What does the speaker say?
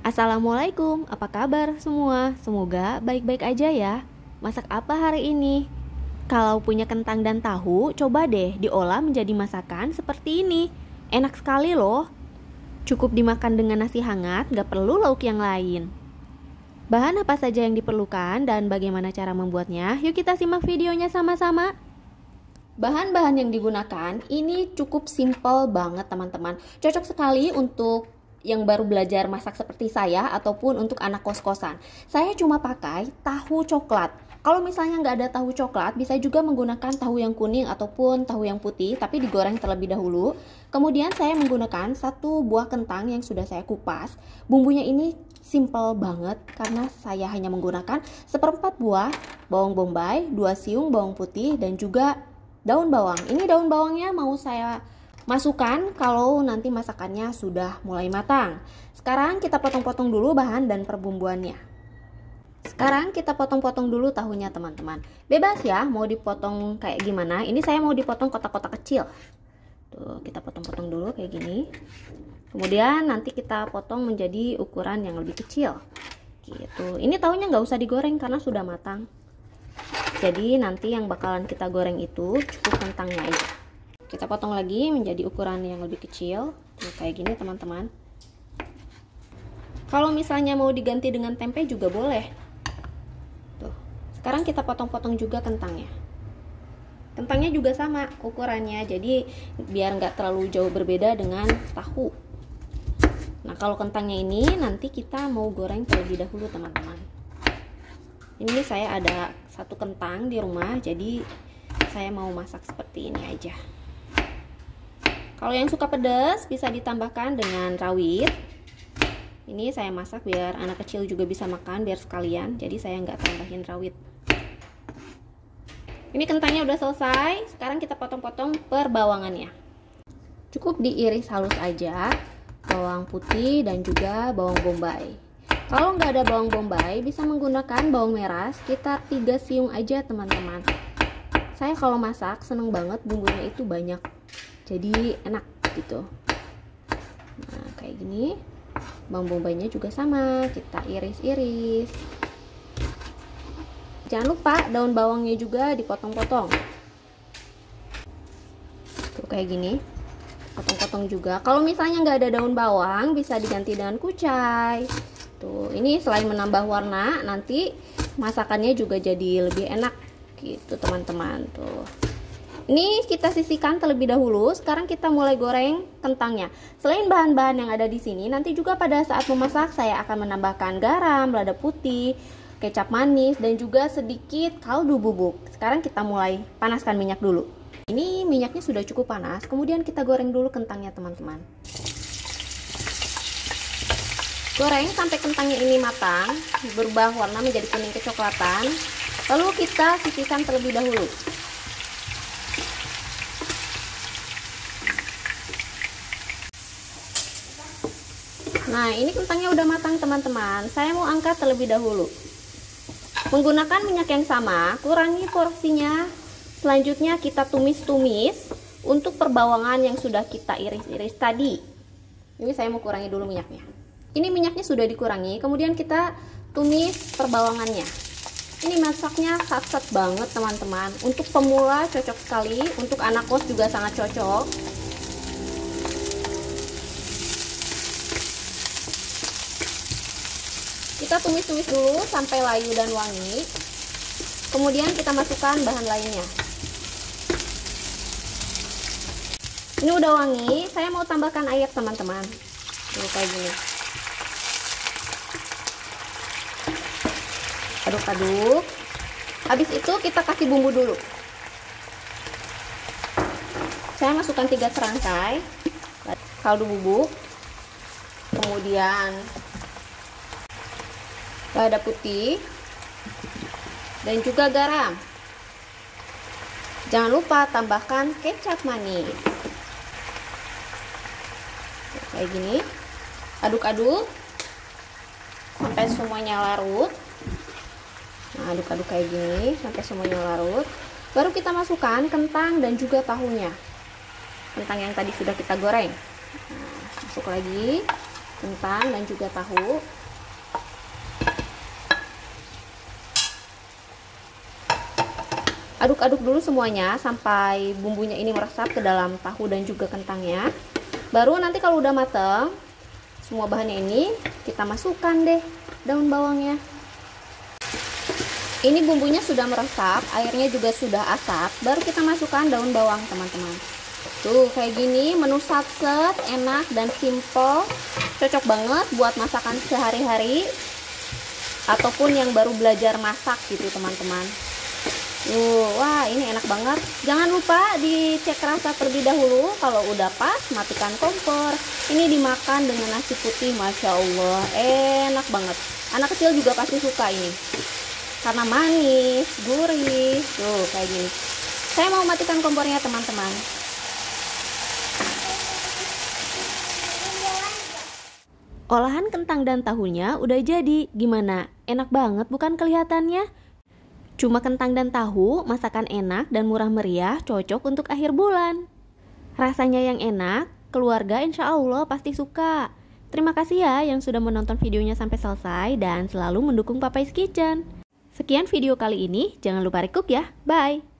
Assalamualaikum, apa kabar semua? Semoga baik-baik aja ya. Masak apa hari ini? Kalau punya kentang dan tahu, coba deh diolah menjadi masakan seperti ini. Enak sekali loh. Cukup dimakan dengan nasi hangat, gak perlu lauk yang lain. Bahan apa saja yang diperlukan dan bagaimana cara membuatnya? Yuk kita simak videonya sama-sama. Bahan-bahan yang digunakan ini cukup simple banget teman-teman. Cocok sekali untuk yang baru belajar masak seperti saya ataupun untuk anak kos-kosan. Saya cuma pakai tahu coklat. Kalau misalnya nggak ada tahu coklat, bisa juga menggunakan tahu yang kuning ataupun tahu yang putih, tapi digoreng terlebih dahulu. Kemudian saya menggunakan 1 buah kentang yang sudah saya kupas. Bumbunya ini simple banget karena saya hanya menggunakan 1/4 buah bawang bombay, 2 siung bawang putih, dan juga daun bawang. Ini daun bawangnya mau saya masukkan kalau nanti masakannya sudah mulai matang. Sekarang kita potong-potong dulu bahan dan perbumbuannya. Sekarang kita potong-potong dulu tahunya teman-teman. Bebas ya mau dipotong kayak gimana. Ini saya mau dipotong kotak-kotak kecil. Tuh, kita potong-potong dulu kayak gini. Kemudian nanti kita potong menjadi ukuran yang lebih kecil. Gitu. Ini tahunya nggak usah digoreng karena sudah matang. Jadi nanti yang bakalan kita goreng itu cukup kentangnya aja. Kita potong lagi menjadi ukuran yang lebih kecil. Tuh, kayak gini teman-teman. Kalau misalnya mau diganti dengan tempe juga boleh. Tuh. Sekarang kita potong-potong juga kentangnya. Kentangnya juga sama ukurannya, jadi biar nggak terlalu jauh berbeda dengan tahu. Nah, kalau kentangnya ini nanti kita mau goreng terlebih dahulu teman-teman. Ini saya ada 1 kentang di rumah, jadi saya mau masak seperti ini aja. Kalau yang suka pedas bisa ditambahkan dengan rawit. Ini saya masak biar anak kecil juga bisa makan, biar sekalian. Jadi saya nggak tambahin rawit. Ini kentangnya udah selesai. Sekarang kita potong-potong per bawangannya. Cukup diiris halus aja. Bawang putih dan juga bawang bombay. Kalau nggak ada bawang bombay, bisa menggunakan bawang merah sekitar 3 siung aja teman-teman. Saya kalau masak seneng banget bumbunya itu banyak. Jadi enak gitu. Nah, kayak gini. Bawang bombaynya juga sama, kita iris-iris. Jangan lupa daun bawangnya juga dipotong-potong. Tuh kayak gini. Potong-potong juga. Kalau misalnya nggak ada daun bawang, bisa diganti dengan kucai. Tuh, ini selain menambah warna, nanti masakannya juga jadi lebih enak gitu teman-teman. Tuh. Ini kita sisihkan terlebih dahulu. Sekarang kita mulai goreng kentangnya. Selain bahan-bahan yang ada di sini, nanti juga pada saat memasak saya akan menambahkan garam, lada putih, kecap manis, dan juga sedikit kaldu bubuk. Sekarang kita mulai panaskan minyak dulu. Ini minyaknya sudah cukup panas. Kemudian kita goreng dulu kentangnya teman-teman. Goreng sampai kentangnya ini matang, berubah warna menjadi kuning kecoklatan. Lalu kita sisihkan terlebih dahulu. Nah, ini kentangnya udah matang teman-teman. Saya mau angkat terlebih dahulu. Menggunakan minyak yang sama, kurangi porsinya. Selanjutnya kita tumis-tumis untuk perbawangan yang sudah kita iris-iris tadi. Ini saya mau kurangi dulu minyaknya. Ini minyaknya sudah dikurangi, kemudian kita tumis perbawangannya. Ini masaknya sat-sat banget teman-teman. Untuk pemula cocok sekali, untuk anak kos juga sangat cocok. Kita tumis-tumis dulu sampai layu dan wangi. Kemudian kita masukkan bahan lainnya. Ini udah wangi, saya mau tambahkan air teman-teman. Tuh kayak gini. Aduk-aduk. Habis itu kita kasih bumbu dulu. Saya masukkan 3 serangkai kaldu bubuk. Kemudian lada putih dan juga garam. Jangan lupa tambahkan kecap manis. Kayak gini. Aduk-aduk sampai semuanya larut. Nah, aduk-aduk kayak gini sampai semuanya larut. Baru kita masukkan kentang dan juga tahunya. Kentang yang tadi sudah kita goreng. Nah, masuk lagi. kentang dan juga tahu. Aduk-aduk dulu semuanya sampai bumbunya ini meresap ke dalam tahu dan juga kentangnya. Baru nanti kalau udah mateng semua bahannya ini, kita masukkan deh daun bawangnya. Ini bumbunya sudah meresap, airnya juga sudah asap. Baru kita masukkan daun bawang, teman-teman. Tuh, kayak gini, menu satset, enak dan simple. Cocok banget buat masakan sehari-hari ataupun yang baru belajar masak gitu, teman-teman. Wah, ini enak banget. Jangan lupa dicek rasa terlebih dahulu. Kalau udah pas, matikan kompor. Ini dimakan dengan nasi putih, Masya Allah, enak banget. Anak kecil juga pasti suka ini, karena manis, gurih. Tuh, kayak gini. Saya mau matikan kompornya, teman-teman. Olahan kentang dan tahunya udah jadi. Gimana? Enak banget bukan kelihatannya? Cuma kentang dan tahu, masakan enak dan murah meriah, cocok untuk akhir bulan. Rasanya yang enak, keluarga insya Allah pasti suka. Terima kasih ya yang sudah menonton videonya sampai selesai dan selalu mendukung Papay's Kitchen. Sekian video kali ini, jangan lupa recook ya, bye!